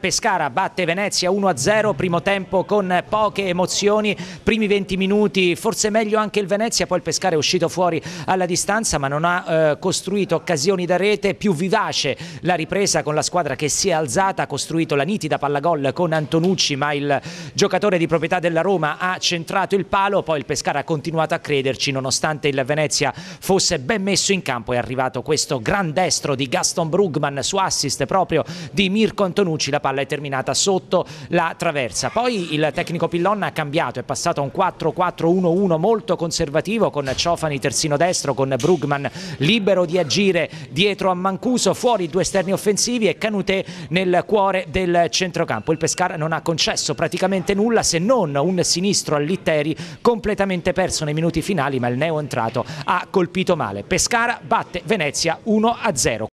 Pescara batte Venezia 1-0, primo tempo con poche emozioni, primi 20 minuti forse meglio anche il Venezia, poi il Pescara è uscito fuori alla distanza ma non ha costruito occasioni da rete, più vivace la ripresa con la squadra che si è alzata, ha costruito la nitida pallagol con Antonucci ma il giocatore di proprietà della Roma ha centrato il palo, poi il Pescara ha continuato a crederci nonostante il Venezia fosse ben messo in campo. È arrivato questo gran destro di Gaston Brugman su assist proprio di Mirko Antonucci, la palla è terminata sotto la traversa. Poi il tecnico Pillon ha cambiato, è passato a un 4-4-1-1 molto conservativo con Ciofani terzino destro, con Brugman libero di agire dietro a Mancuso, fuori due esterni offensivi e Canutè nel cuore del centrocampo. Il Pescara non ha concesso praticamente nulla se non un sinistro a Litteri completamente perso nei minuti finali, ma il neo entrato ha colpito male. Pescara batte Venezia 1-0.